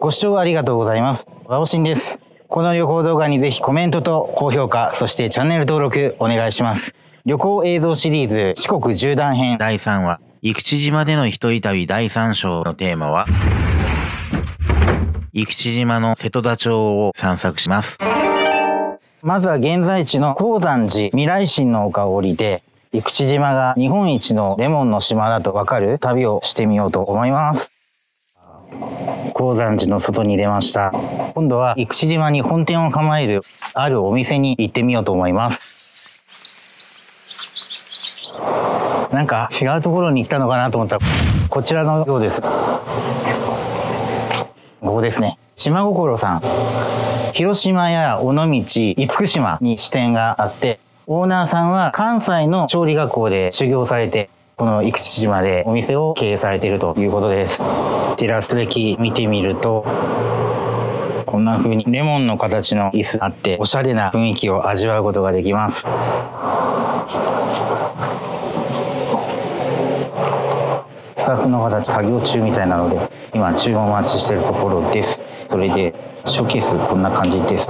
ご視聴ありがとうございます。わおしんです。この旅行動画にぜひコメントと高評価、そしてチャンネル登録お願いします。旅行映像シリーズ四国縦断編第3話、生口島での一人旅第3章のテーマは、生口島の瀬戸田町を散策します。まずは現在地の高山寺未来心の丘を降りて、生口島が日本一のレモンの島だとわかる旅をしてみようと思います。高山寺の外に出ました。今度は生口島に本店を構えるあるお店に行ってみようと思います。なんか違うところに来たのかなと思ったら、こちらのようです。ここですね。島心さん。広島や尾道、厳島に支店があって、オーナーさんは関西の調理学校で修行されて、この生口島でお店を経営されているということです。テラス席見てみると、こんな風にレモンの形の椅子あって、おしゃれな雰囲気を味わうことができます。スタッフの方作業中みたいなので、今注文待ちしているところです。それでショーケースこんな感じです。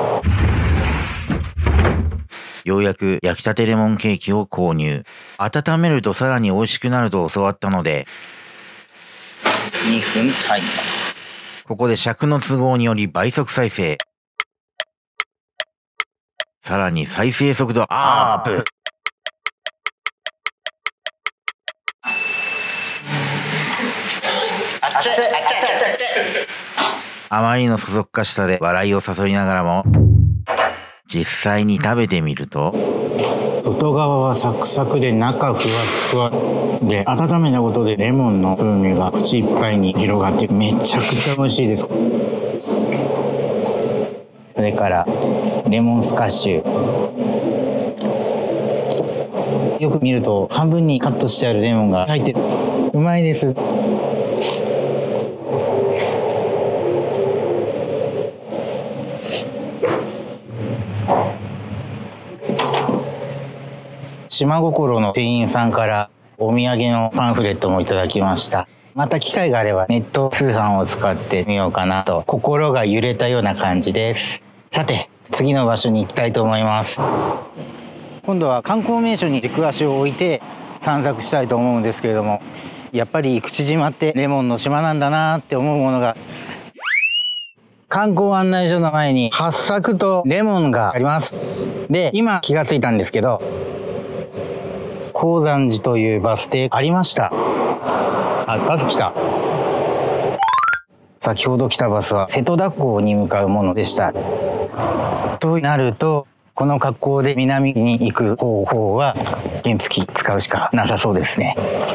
ようやく焼きたてレモンケーキを購入。温めるとさらに美味しくなると教わったので、2分タイム。ここで尺の都合により倍速再生。さらに再生速度アップ。あまりのそそっかしさで笑いを誘いながらも、実際に食べてみると、外側はサクサクで中ふわふわで、温めたことでレモンの風味が口いっぱいに広がってめちゃくちゃ美味しいです。それからレモンスカッシュ、よく見ると半分にカットしてあるレモンが入ってる。うまいです。島心の店員さんからお土産のパンフレットもいただきました。また機会があればネット通販を使ってみようかなと心が揺れたような感じです。さて次の場所に行きたいと思います。今度は観光名所に軸足を置いて散策したいと思うんですけれども、やっぱり生口島ってレモンの島なんだなって思うものが、観光案内所の前に八朔とレモンがあります。で、今気がついたんですけど、高山寺というバス停ありました。あ、バス来た。先ほど来たバスは瀬戸田港に向かうものでした。となると、この格好で南に行く方法は原付使うしかなさそうですね。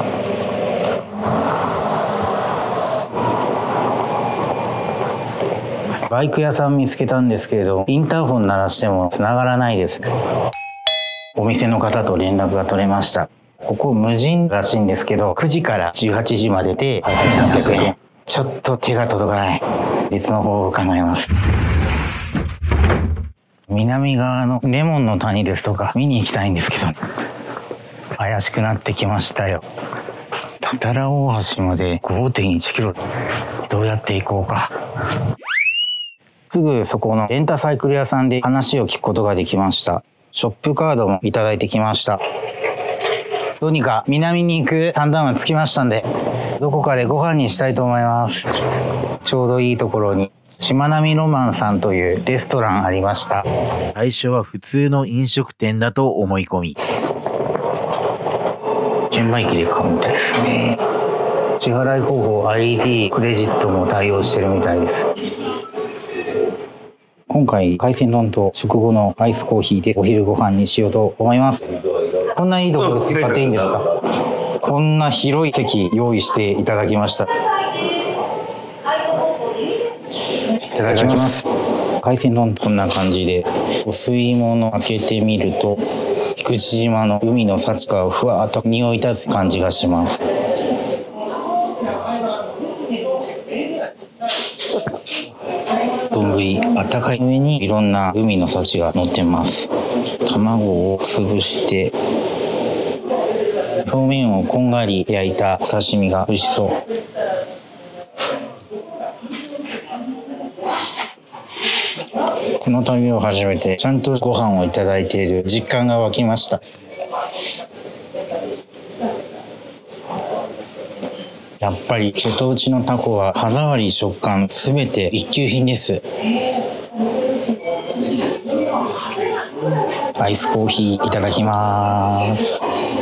バイク屋さん見つけたんですけれど、インターホン鳴らしても繋がらないです。お店の方と連絡が取れました。ここ無人らしいんですけど、9時から18時までで8800円。ちょっと手が届かない。別の方法を考えます。南側のレモンの谷ですとか見に行きたいんですけど、怪しくなってきましたよ。多々良大橋まで 5.1 キロ。どうやって行こうか。すぐそこのレンタサイクル屋さんで話を聞くことができました。ショップカードもいただいてきました。どうにか南に行く算段はつきましたんで、どこかでご飯にしたいと思います。ちょうどいいところにしまなみロマンさんというレストランありました。最初は普通の飲食店だと思い込み、券売機で買うみたいですね。支払い方法 ID クレジットも対応してるみたいです。今回海鮮丼と食後のアイスコーヒーでお昼ご飯にしようと思います。こんないいところ使っていいんですか？こんな広い席用意していただきました。いただきます。海鮮丼こんな感じで、お吸い物開けてみると生口島の海の幸がふわっと匂い立つ感じがします。丼あったかい上にいろんな海の幸が乗ってます。卵を潰して表面をこんがり焼いたお刺身が美味しそう。 の旅を始めてちゃんとご飯をいただいている実感が湧きました。やっぱり瀬戸内のタコは歯触り、食感すべて一級品です。アイスコーヒーいただきます。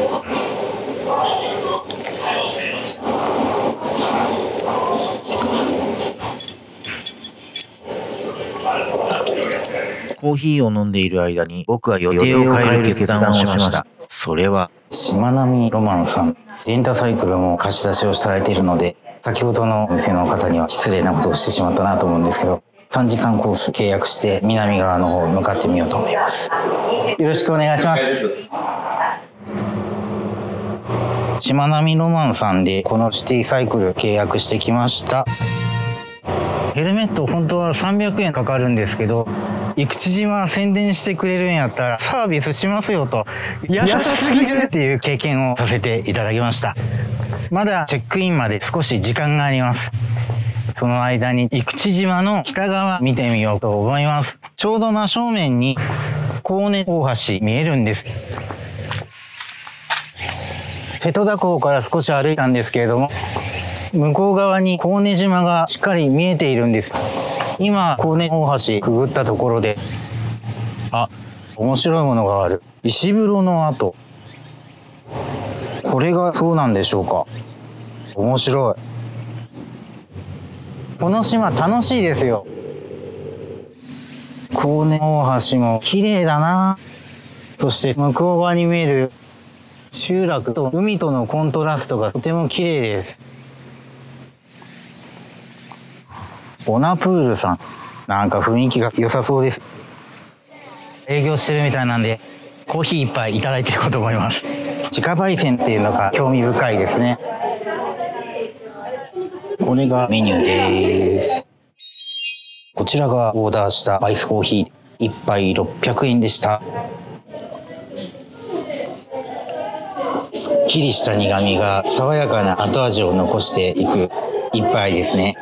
コーヒーを飲んでいる間に僕は予定を変える決断をしました。それはしまなみロマンさん、レンタサイクルも貸し出しをされているので、先ほどのお店の方には失礼なことをしてしまったなと思うんですけど、3時間コース契約して南側の方向かってみようと思います。よろしくお願いします。しまなみロマンさんでこのシティサイクル契約してきました。ヘルメット本当は300円かかるんですけど、生口島宣伝してくれるんやったらサービスしますよと、優しすぎるっていう経験をさせていただきました。まだチェックインまで少し時間があります。その間に生口島の北側見てみようと思います。ちょうど真正面に高根大橋見えるんです。瀬戸田港から少し歩いたんですけれども、向こう側に高根島がしっかり見えているんです。今高根大橋くぐったところで、面白いものがある。石風呂の跡。これがそうなんでしょうか。面白い。この島楽しいですよ。高根大橋も綺麗だな。そして向こう側に見える集落と海とのコントラストがとても綺麗です。ボナプールさん、なんか雰囲気が良さそうです。営業してるみたいなんでコーヒー一杯いただいていこうと思います。自家焙煎っていうのが興味深いですね。これがメニューです。こちらがオーダーしたアイスコーヒー、1杯600円でした。すっきりした苦味が爽やかな後味を残していく一杯ですね。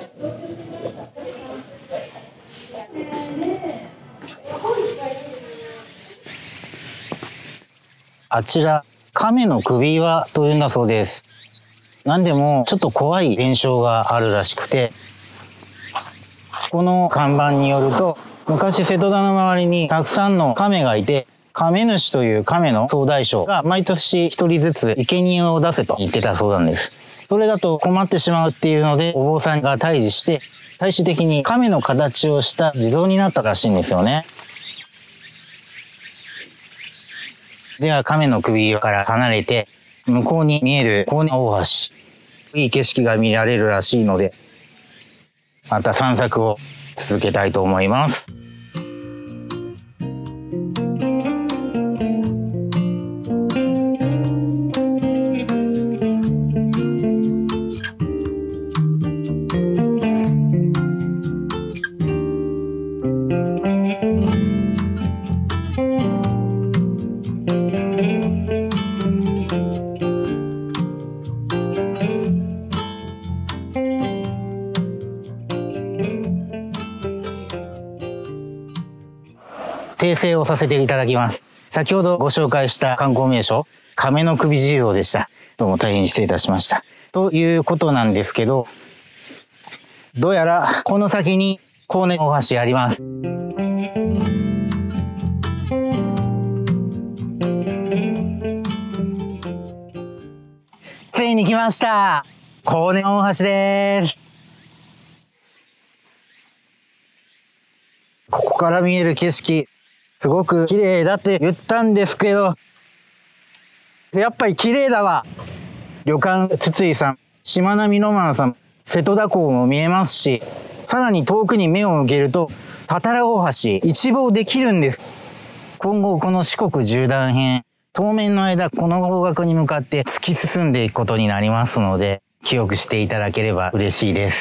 あちら、亀の首輪というんだそうです。なんでもちょっと怖い現象があるらしくて、この看板によると、昔瀬戸田の周りにたくさんの亀がいて、亀主という亀の総大将が毎年一人ずつ生贄を出せと言ってたそうなんです。それだと困ってしまうっていうので、お坊さんが退治して、最終的に亀の形をした地蔵になったらしいんですよね。では亀の首から離れて、向こうに見える高根大橋。いい景色が見られるらしいので、また散策を続けたいと思います。訂正をさせていただきます。先ほどご紹介した観光名所、亀の首地蔵でした。どうも大変失礼いたしました。ということなんですけど、どうやらこの先に高根大橋あります。ついに来ました。高根大橋です。ここから見える景色、すごく綺麗だって言ったんですけど、やっぱり綺麗だわ。旅館筒井さん、しまなみロマンさん、瀬戸田港も見えますし、さらに遠くに目を向けると、多々良大橋一望できるんです。今後この四国縦断編、当面の間この方角に向かって突き進んでいくことになりますので、記憶していただければ嬉しいです。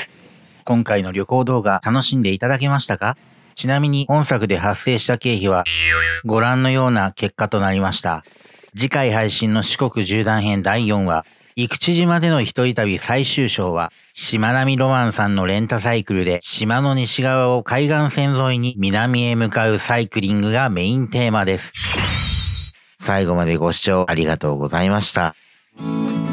今回の旅行動画楽しんでいただけましたか？ちなみに本作で発生した経費はご覧のような結果となりました。 次回配信の四国縦断編第4話、生口島での一人旅最終章は、しまなみロマンさんのレンタサイクルで島の西側を海岸線沿いに南へ向かうサイクリングがメインテーマです。最後までご視聴ありがとうございました。